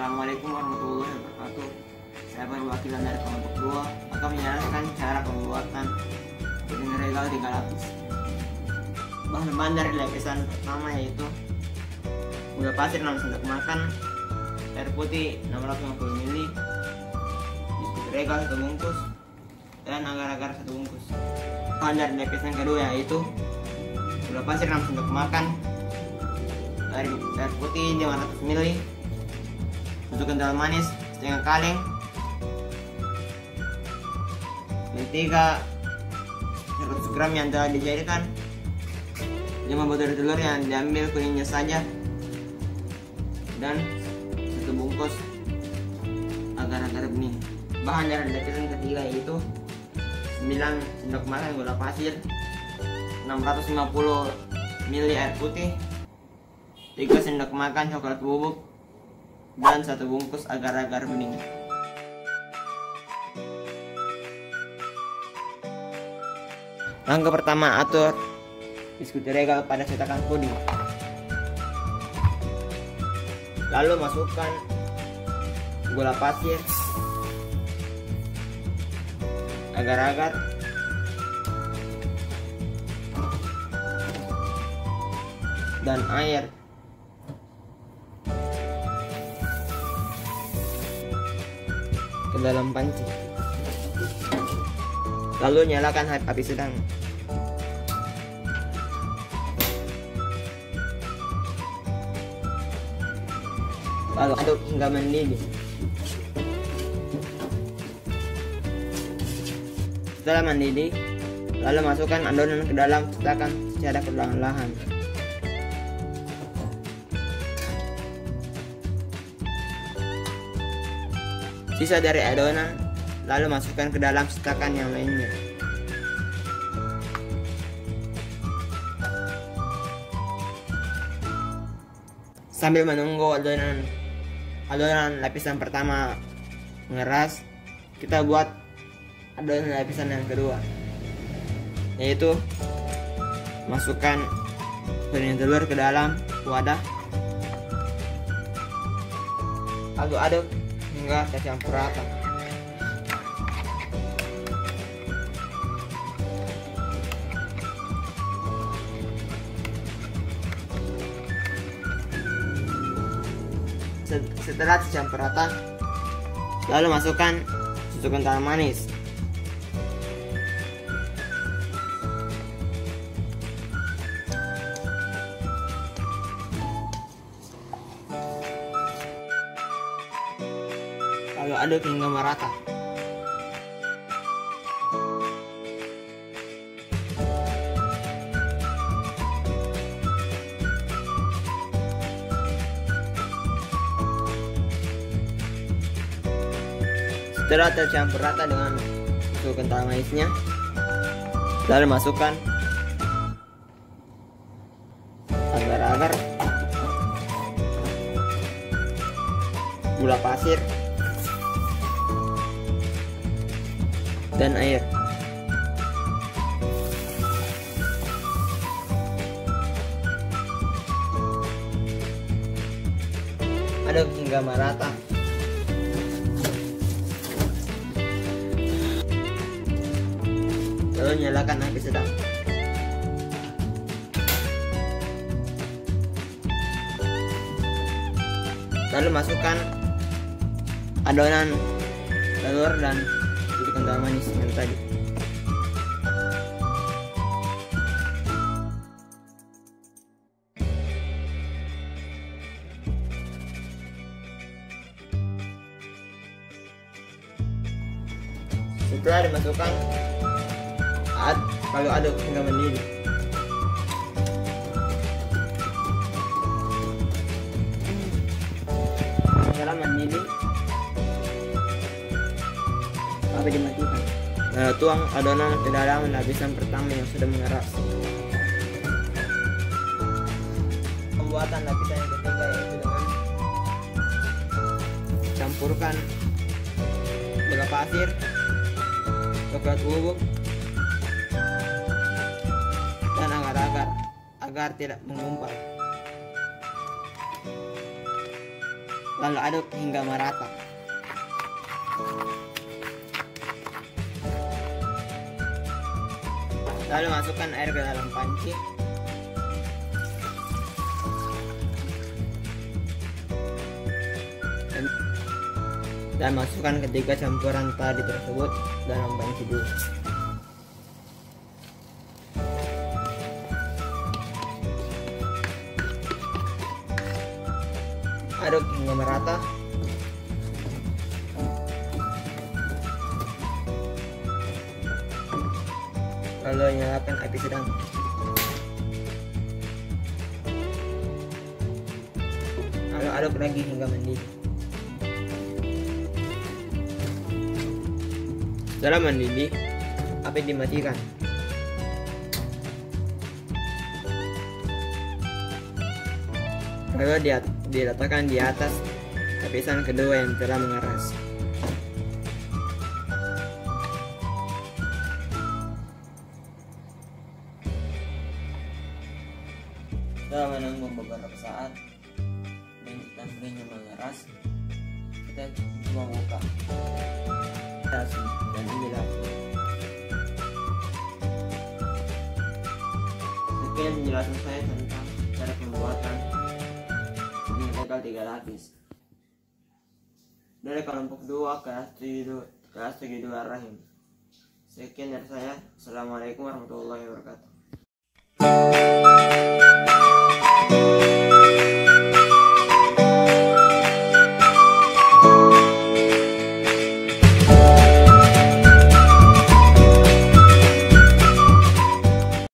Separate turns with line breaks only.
Assalamualaikum warahmatullahi wabarakatuh. Saya perwakilan dari kelompok 2 akan menjelaskan cara pembuatan puding regal 3 lapis. Bahan-bahan dari lapisan pertama yaitu gula pasir 6 sendok makan, air putih 650 ml, biskuit regal 1 bungkus, dan agar-agar 1 bungkus. Bahan dari lapisan kedua yaitu gula pasir 6 sendok makan, air putih 500 ml, susu kental manis setengah kaleng, mentega 100 gram yang telah dicairkan, 5 butir telur yang diambil kuningnya saja, dan 1 bungkus agar-agar bening. Bahan dari lapisan ketiga yaitu 9 sendok makan gula pasir, 650 ml air putih, 3 sendok makan coklat bubuk, dan 1 bungkus agar-agar bening. Langkah pertama, atur biskuit regal pada cetakan puding. Lalu masukkan gula pasir, agar-agar, dan air. Ke dalam panci. Lalu nyalakan api sedang. Lalu aduk hingga mendidih. Setelah mendidih, lalu masukkan adonan ke dalam cetakan secara perlahan-lahan. Sisa dari adonan lalu masukkan ke dalam cetakan yang lainnya. Sambil menunggu adonan lapisan pertama mengeras, kita buat adonan lapisan yang kedua, yaitu masukkan puding telur ke dalam wadah, lalu aduk hingga tercampur rata. Setelah tercampur rata, lalu masukkan susu kental manis, lalu aduk hingga merata. Setelah tercampur rata dengan susu kental manisnya, lalu masukkan agar-agar, gula pasir, dan air. Aduk hingga merata. Lalu nyalakan api sedang. Lalu masukkan adonan telur dan susu kental manis yang tadi. Setelah dimasukkan, lalu aduk hingga mendidih. Setelah mendidih, api dimatikan. Lalu tuang adonan ke dalam lapisan pertama yang sudah mengeras. Pembuatan lapisan yang ketiga yaitu dengan campurkan gula pasir, coklat bubuk, dan agar tidak menggumpal. lalu aduk hingga merata. Lalu masukkan air ke dalam panci. Dan masukkan ketiga campuran tadi tersebut dalam panci dulu. Aduk hingga merata. Lalu nyalakan api sedang. Lalu aduk lagi hingga mendidih. Setelah mendidih, api dimatikan. Lalu diletakkan di atas lapisan kedua yang telah mengeras. Setelah menunggu beberapa saat dan minyak mengeras, kita coba buka dan inilah sekian penjelasan saya tentang cara pembuatan puding regal 3 lapis dari kelompok 2 kelas 7 rahim. Sekian dari saya. Assalamualaikum warahmatullahi wabarakatuh.